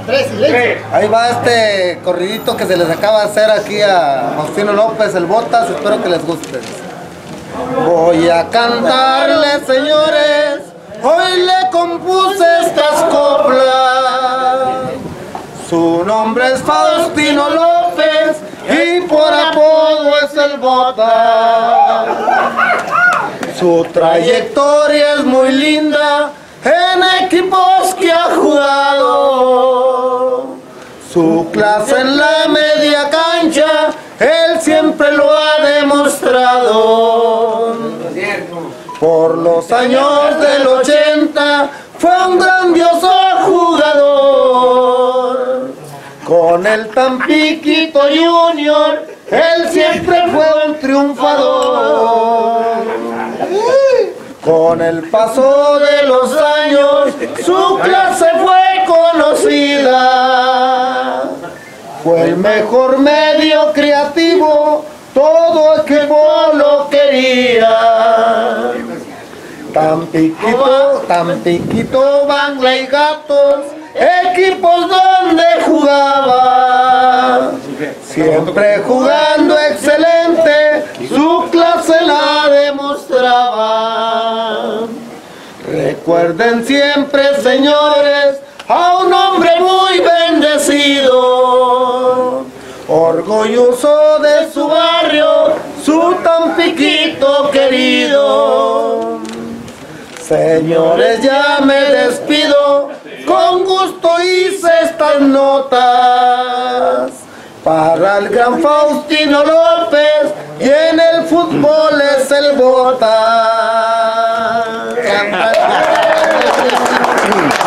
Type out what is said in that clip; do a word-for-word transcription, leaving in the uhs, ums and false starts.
Tres, silencio. Ahí va este corridito que se les acaba de hacer aquí a Faustino López, el Botas, espero que les guste. Voy a cantarle, señores, hoy le compuse estas coplas. Su nombre es Faustino López y por apodo es el Botas. Su trayectoria es muy linda en equipos que ha jugado. Su clase en la media cancha, él siempre lo ha demostrado. Por los años del ochenta fue un grandioso jugador. Con el Tampiquito Junior, él siempre fue un triunfador. Con el paso de los años, su clase fue conocida. Fue el mejor medio creativo, todo equipo lo quería. Tampiquito, Tampiquito, Bangla y Gatos, equipos donde jugaba. Siempre jugando excelente, su clase la demostraba. Recuerden siempre, señores, a un hombre muy bendecido, orgulloso de su barrio, su Tampiquito querido. Señores, ya me despido, con gusto hice estas notas para el gran Faustino López, y en el fútbol es el Botas.